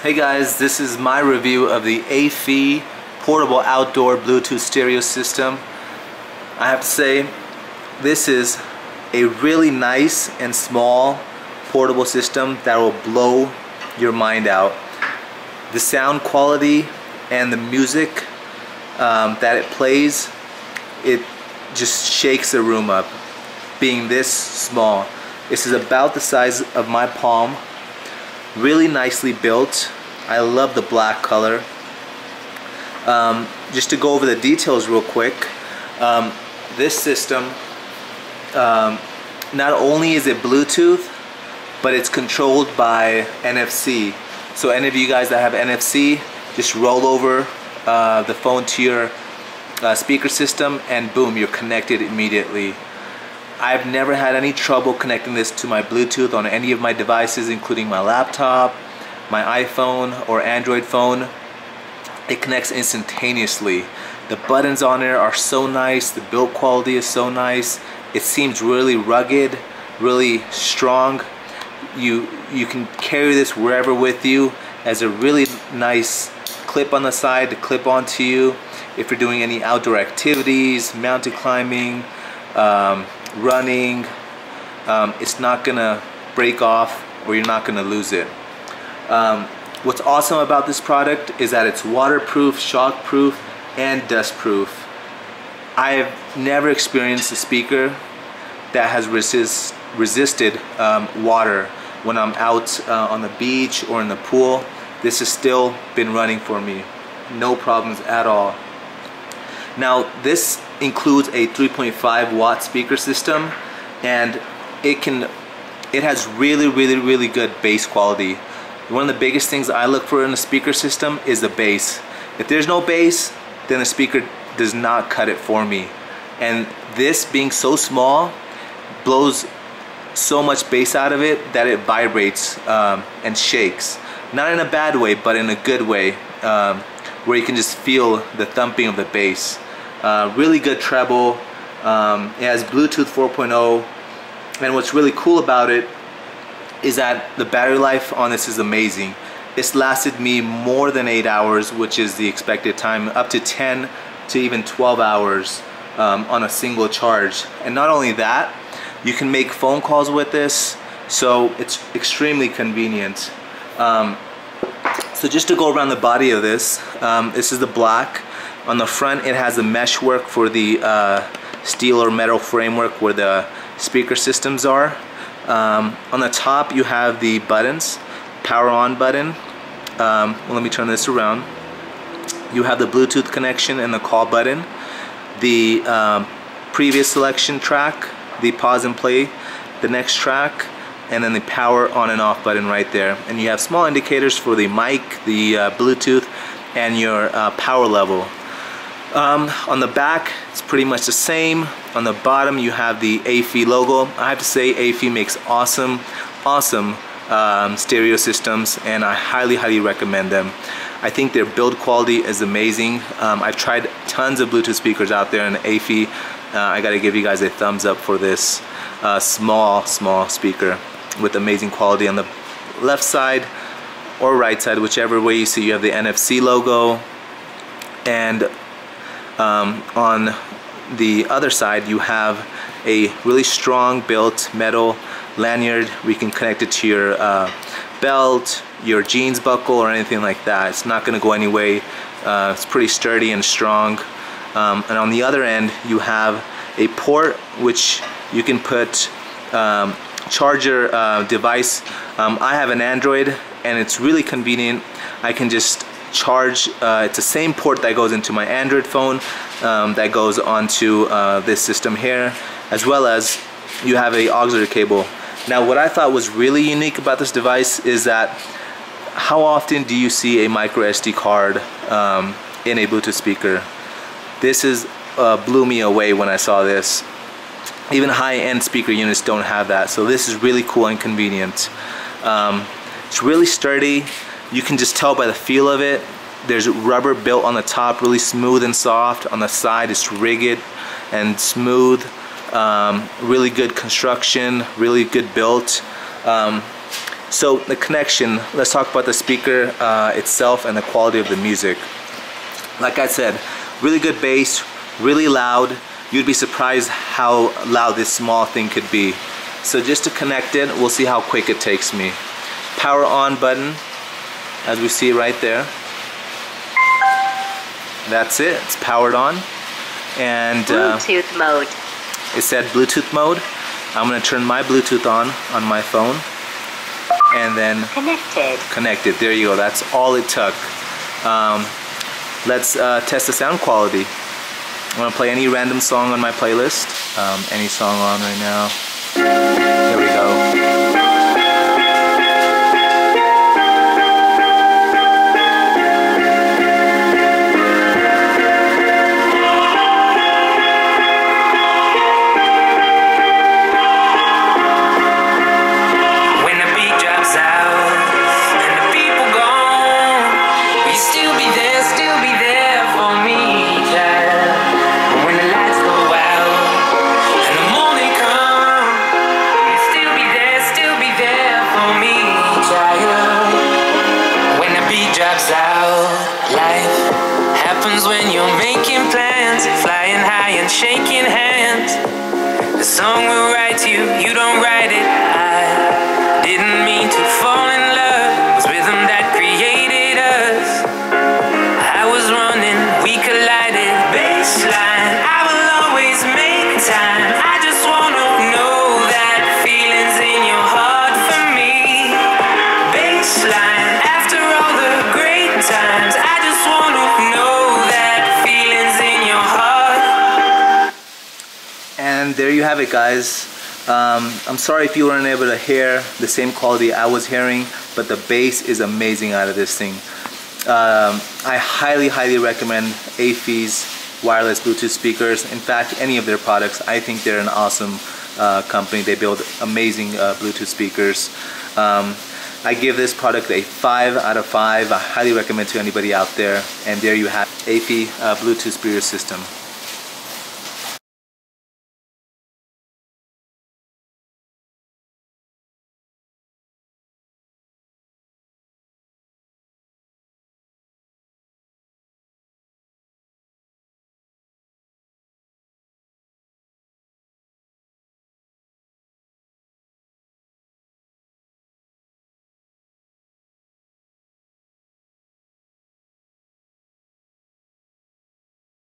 Hey guys, this is my review of the AFEE portable outdoor Bluetooth stereo system. I have to say, this is a really nice and small portable system that will blow your mind out. The sound quality and the music that it plays, it just shakes the room up. Being this small, this is about the size of my palm. Really nicely built. I love the black color. Just to go over the details real quick, this system, not only is it Bluetooth, but it's controlled by NFC. So any of you guys that have NFC, just roll over the phone to your speaker system and boom, you're connected immediately. I've never had any trouble connecting this to my Bluetooth on any of my devices, including my laptop, my iPhone or Android phone. It connects instantaneously. The buttons on there are so nice, the build quality is so nice. It seems really rugged, really strong. You can carry this wherever with you as a really nice clip on the side to clip onto you if you're doing any outdoor activities, mountain climbing, running. It's not gonna break off or you're not gonna lose it. What's awesome about this product is that it's waterproof, shockproof, and dustproof. I've never experienced a speaker that has resisted water when I'm out on the beach or in the pool. This has still been running for me. No problems at all. Now this includes a 3.5 watt speaker system, and it has really good bass quality. One of the biggest things I look for in a speaker system is the bass. If there's no bass, then the speaker does not cut it for me. And this being so small blows so much bass out of it that it vibrates and shakes. Not in a bad way, but in a good way, where you can just feel the thumping of the bass. Really good treble. It has Bluetooth 4.0, and what's really cool about it is that the battery life on this is amazing. It's lasted me more than 8 hours, which is the expected time, up to 10 to even 12 hours on a single charge. And not only that, you can make phone calls with this, so it's extremely convenient. So just to go around the body of this, this is the black. On the front it has the mesh work for the steel or metal framework where the speaker systems are. On the top you have the buttons, power on button. Well, let me turn this around. You have the Bluetooth connection and the call button, the previous selection track, the pause and play, the next track, and then the power on and off button right there. And you have small indicators for the mic, the Bluetooth, and your power level. On the back, it's pretty much the same. On the bottom, you have the AFEE logo. I have to say, AFEE makes awesome stereo systems, and I highly recommend them. I think their build quality is amazing. I've tried tons of Bluetooth speakers out there, and AFEE, I gotta give you guys a thumbs up for this small speaker with amazing quality. On the left side or right side, whichever way you see, you have the NFC logo, and on the other side you have a really strong built metal lanyard where you can connect it to your belt, your jeans buckle, or anything like that. It's not going to go anyway. It's pretty sturdy and strong. And on the other end you have a port which you can put charge your device. I have an Android and it's really convenient. I can just charge, it's the same port that goes into my Android phone that goes onto this system here, as well as you have a auxiliary cable. Now what I thought was really unique about this device is that how often do you see a micro SD card in a Bluetooth speaker? This is blew me away when I saw this. Even high-end speaker units don't have that, so this is really cool and convenient. It's really sturdy. You can just tell by the feel of it. There's rubber built on the top, really smooth and soft. On the side it's rigid and smooth. Really good construction, really good built. So the connection, let's talk about the speaker itself and the quality of the music. Like I said, really good bass, really loud. You'd be surprised how loud this small thing could be. So just to connect it, we'll see how quick it takes me. Power on button, as we see right there. That's it, it's powered on. And Bluetooth mode. It said Bluetooth mode. I'm gonna turn my Bluetooth on my phone. And then connected. There you go, that's all it took. Let's test the sound quality. I'm gonna play any random song on my playlist. Any song on right now. There we go. Life happens when you're making plans, flying high and shaking hands. The song will write you, you don't write it. I didn't mean to fall in love. It was rhythm that created us. I was running, we collided. Baseline, I will always make time. I just wanna know that feeling's in your heart for me. Baseline, after all the great times, I just wanna know that feeling's in your heart. And there you have it, guys. I'm sorry if you weren't able to hear the same quality I was hearing, but the bass is amazing out of this thing. I highly recommend AFEE's wireless Bluetooth speakers. In fact, any of their products. I think they're an awesome company. They build amazing Bluetooth speakers. I give this product a 5 out of 5. I highly recommend to anybody out there. And there you have AFEE Bluetooth speaker system.